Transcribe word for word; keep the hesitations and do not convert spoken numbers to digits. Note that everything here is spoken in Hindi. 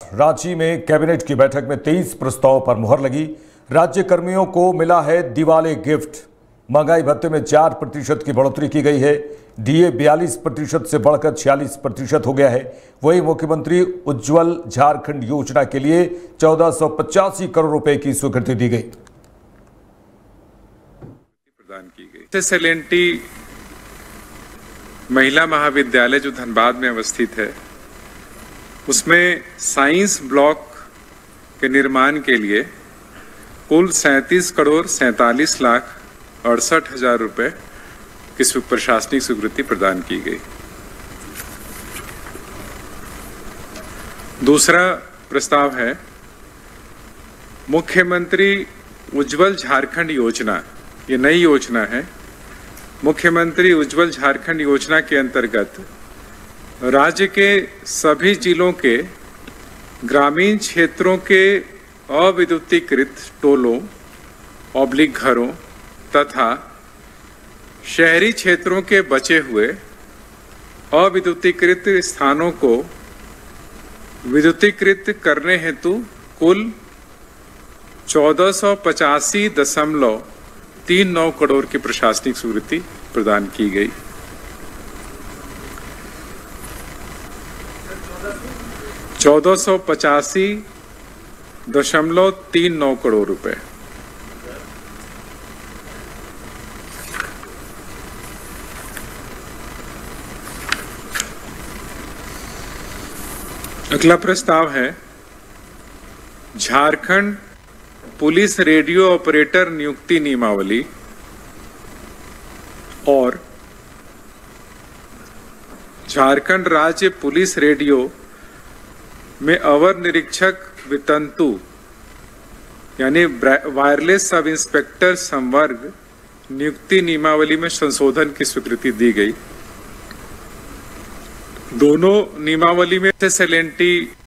रांची में कैबिनेट की बैठक में तेईस प्रस्तावों पर मुहर लगी। राज्य कर्मियों को मिला है दिवाली गिफ्ट। महंगाई भत्ते में चार प्रतिशत की बढ़ोतरी की गई है। डीए बयालीस प्रतिशत से बढ़कर छियालीस प्रतिशत हो गया है। वहीं मुख्यमंत्री उज्ज्वल झारखंड योजना के लिए चौदह सौ पचासी करोड़ रुपए की स्वीकृति दी गई। प्रदान की गई। सेलेंटी महिला महाविद्यालय जो धनबाद में अवस्थित है, उसमें साइंस ब्लॉक के निर्माण के लिए कुल सैंतीस करोड़ सैंतालीस लाख अड़सठ हजार रुपए की प्रशासनिक स्वीकृति प्रदान की गई। दूसरा प्रस्ताव है मुख्यमंत्री उज्ज्वल झारखंड योजना। ये नई योजना है। मुख्यमंत्री उज्ज्वल झारखंड योजना के अंतर्गत राज्य के सभी जिलों के ग्रामीण क्षेत्रों के अविद्युतीकृत टोलों ऑब्लिक घरों तथा शहरी क्षेत्रों के बचे हुए अविद्युतीकृत स्थानों को विद्युतीकृत करने हेतु कुल चौदह सौ पचासी दशमलव तीन नौ करोड़ की प्रशासनिक स्वीकृति प्रदान की गई। चौदह सौ पचासी दशमलव तीन नौ करोड़ रुपए। अगला प्रस्ताव है झारखंड पुलिस रेडियो ऑपरेटर नियुक्ति नियमावली और झारखंड राज्य पुलिस रेडियो में अवर निरीक्षक वितंतु यानी वायरलेस सब इंस्पेक्टर संवर्ग नियुक्ति नियमावली में संशोधन की स्वीकृति दी गई। दोनों नियमावली में सेलेंटी